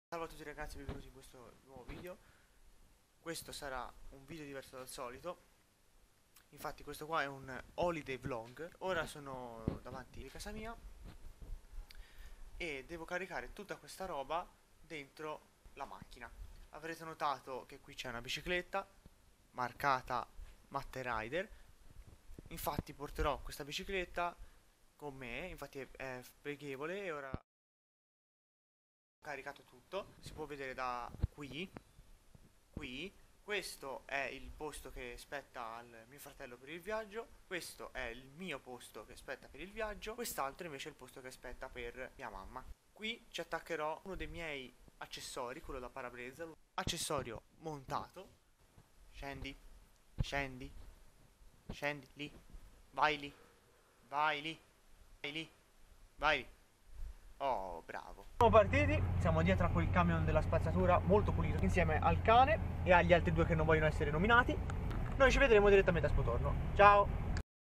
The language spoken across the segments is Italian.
Salve a tutti ragazzi, benvenuti in questo nuovo video. Questo sarà un video diverso dal solito. Infatti questo qua è un holiday vlog. Ora sono davanti a casa mia e devo caricare tutta questa roba dentro la macchina. Avrete notato che qui c'è una bicicletta marcata Matte Rider. Infatti porterò questa bicicletta con me, infatti è pregevole e ora caricato tutto, si può vedere da qui. Questo è il posto che spetta al mio fratello per il viaggio, questo è il mio posto che spetta per il viaggio, quest'altro invece è il posto che spetta per mia mamma. Qui ci attaccherò uno dei miei accessori, quello da parabrezza, accessorio montato. Scendi, scendi, scendi, lì, vai lì, vai lì, vai lì, vai lì. Oh, bravo. Siamo partiti, siamo dietro a quel camion della spazzatura molto pulito insieme al cane e agli altri due che non vogliono essere nominati. Noi ci vedremo direttamente a Spotorno. Ciao!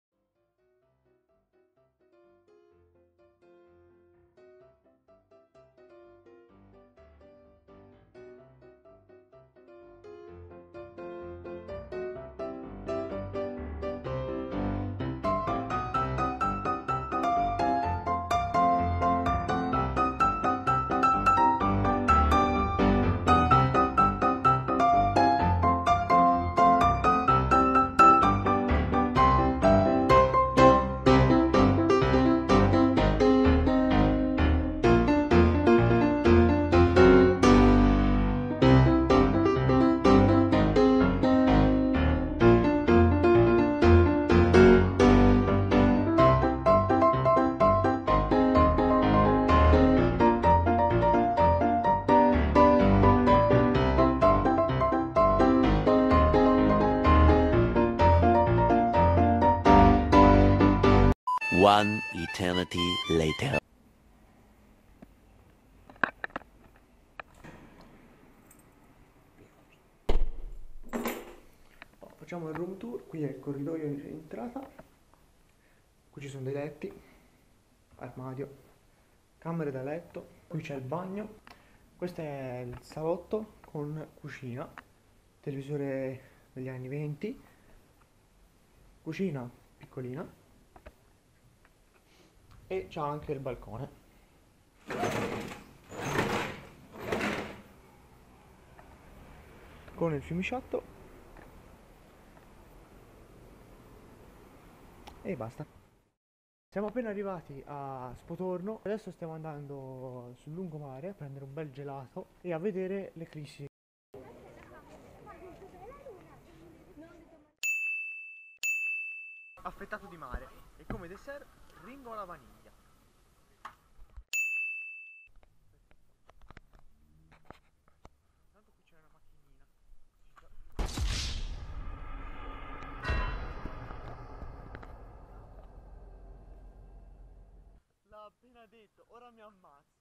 One eternity later. Facciamo il room tour. Qui è il corridoio di entrata. Qui ci sono dei letti, armadio, camere da letto. Qui c'è il bagno. Questo è il salotto con cucina, televisore degli anni 20, cucina piccolina e c'ha anche il balcone. Con il fiumiciotto e basta. Siamo appena arrivati a Spotorno, adesso stiamo andando sul lungomare a prendere un bel gelato e a vedere l'eclissi. Affettato di mare e come dessert ringo alla vaniglia. Tanto qui c'è una macchinina. L'ha appena detto, ora mi ammazzo.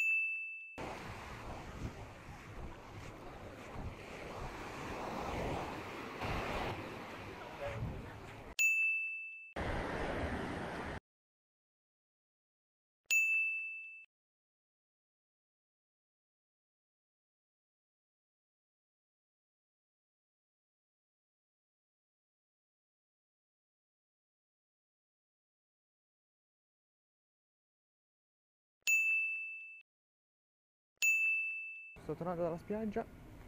Sto tornando dalla spiaggia,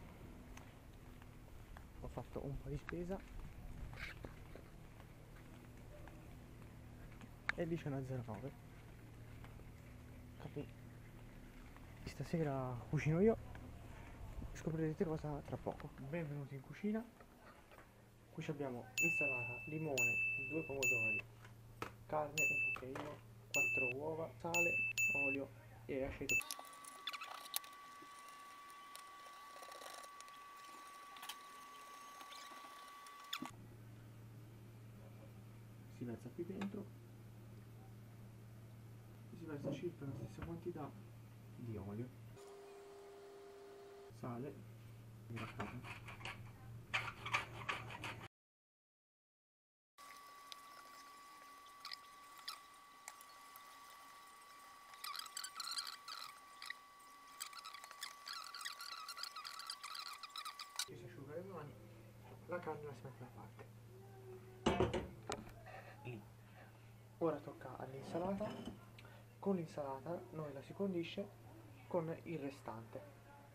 ho fatto un po' di spesa e lì c'è una 09. Capì? Stasera cucino io, scoprirete cosa tra poco. Benvenuti in cucina. Qui abbiamo insalata, limone, 2 pomodori, carne, un cucchiaino, 4 uova, sale, olio e aceto. Si versa qui dentro e si versa circa la stessa quantità di olio, sale e la carne. carne la si mette da parte. Lì. Ora tocca all'insalata. Con l'insalata noi la si condisce con il restante.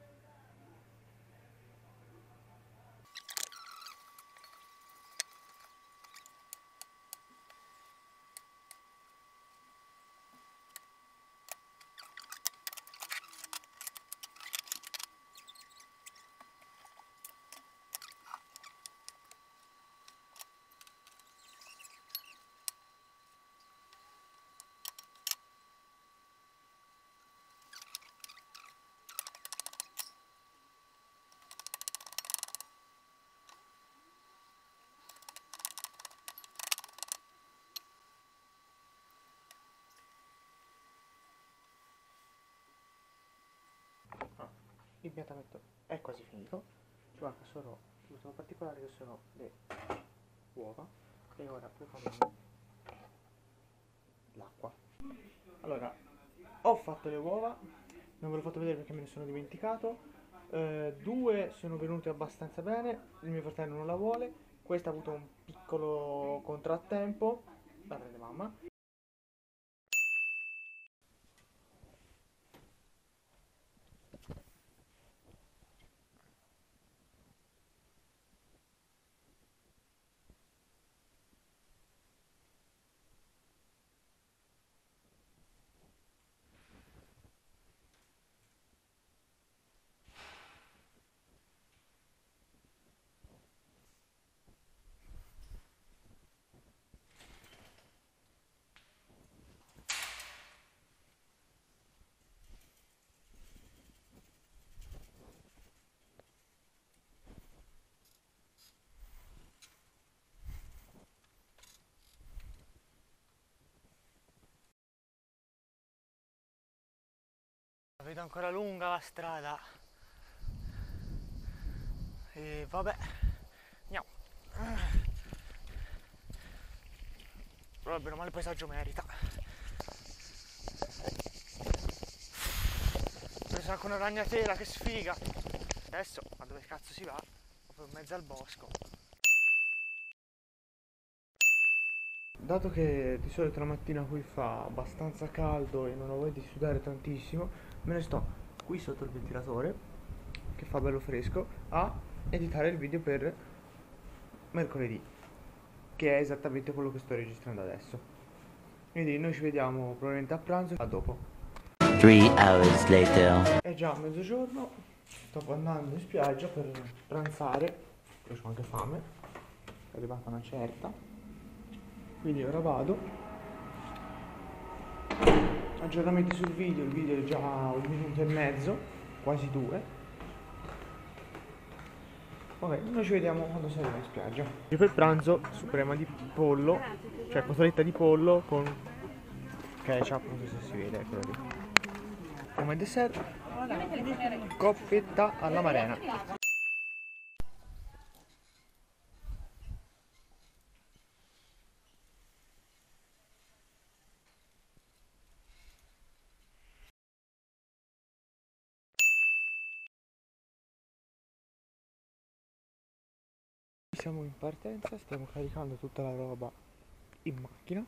L'impiantamento è quasi finito, ci manca solo l'ultimo particolare che sono le uova e ora prepariamo l'acqua. Allora, ho fatto le uova, non ve l'ho fatto vedere perché me ne sono dimenticato, 2 sono venute abbastanza bene, il mio fratello non la vuole, questa ha avuto un piccolo contrattempo, la prende mamma. Vedo ancora lunga la strada e vabbè, andiamo. Però bene o male il paesaggio merita. Ho preso anche una ragnatela, che sfiga. Adesso, ma dove cazzo si va? Proprio in mezzo al bosco. Dato che di solito la mattina qui fa abbastanza caldo e non ho voglia di sudare tantissimo, me ne sto qui sotto il ventilatore che fa bello fresco a editare il video per mercoledì, che è esattamente quello che sto registrando adesso. Quindi noi ci vediamo probabilmente a pranzo, a dopo. 3 hours later. È già mezzogiorno, sto andando in spiaggia per pranzare, io ho anche fame, è arrivata una certa, quindi ora vado. Aggiornamenti sul video, il video è già 1 minuto e mezzo, quasi 2. Vabbè, noi ci vediamo quando saremo in spiaggia. Io per pranzo suprema di pollo, cioè cotoletta di pollo con ketchup, non so se si vede, quello lì. Come dessert, coppetta alla marena. Siamo in partenza, stiamo caricando tutta la roba in macchina.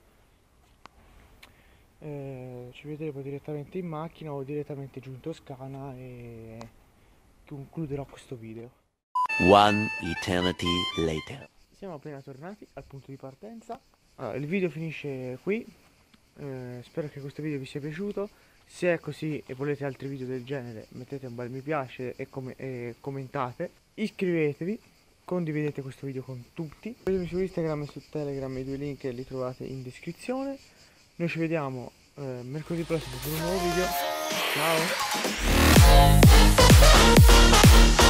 Ci vedremo direttamente in macchina o direttamente giù in Toscana e concluderò questo video. 1 eternity later. Siamo appena tornati al punto di partenza. Allora, il video finisce qui. Spero che questo video vi sia piaciuto. Se è così e volete altri video del genere, mettete un bel mi piace e commentate. Iscrivetevi. Condividete questo video con tutti. Seguitemi su Instagram e su Telegram, i 2 link li trovate in descrizione. Noi ci vediamo mercoledì prossimo con un nuovo video. Ciao!